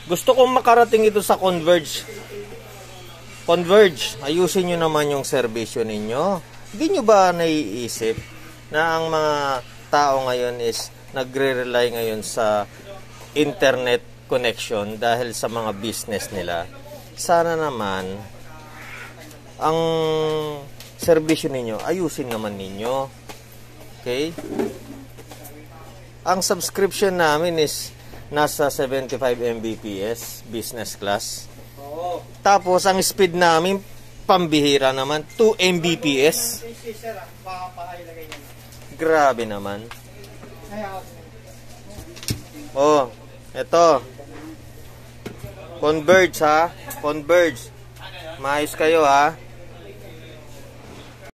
Gusto kong makarating ito sa Converge. Converge, ayusin nyo naman yung serbisyo ninyo. Hindi nyo ba naiisip na ang mga tao ngayon is nagre-rely ngayon sa internet connection dahil sa mga business nila? Sana naman ang serbisyo ninyo, ayusin naman ninyo. Okay? Ang subscription namin is nasa 75 Mbps, business class. Tapos, ang speed namin, pambihira naman, 2 Mbps. Grabe naman. Oh, eto. Converge, ha? Converge. Maayos kayo, ha?